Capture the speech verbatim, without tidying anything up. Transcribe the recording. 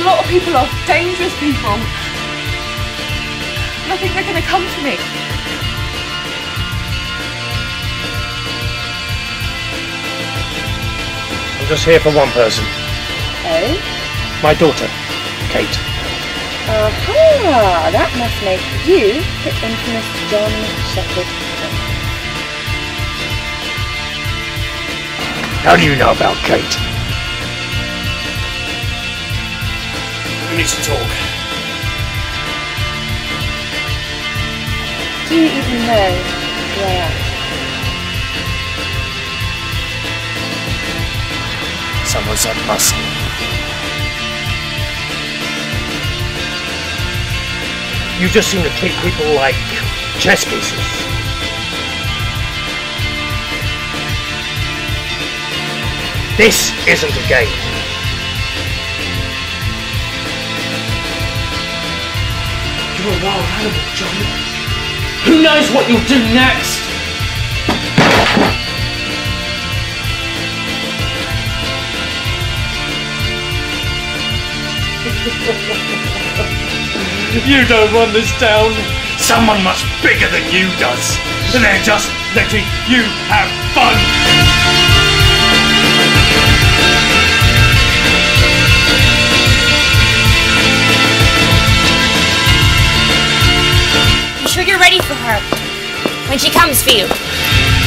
a lot of people off, dangerous people. And I think they're going to come for me. I'm just here for one person. Oh? My daughter, Kate. Aha! That must make you the infamous John Shepherd. How do you know about Kate? We need to talk. Do you even know who I am? Someone said muscle. You just seem to treat people like chess pieces. This isn't a game. You're a wild animal, John. Who knows what you'll do next? You don't run this town. Someone much bigger than you does. And they're just letting you have fun. You sure you're ready for her when she comes for you?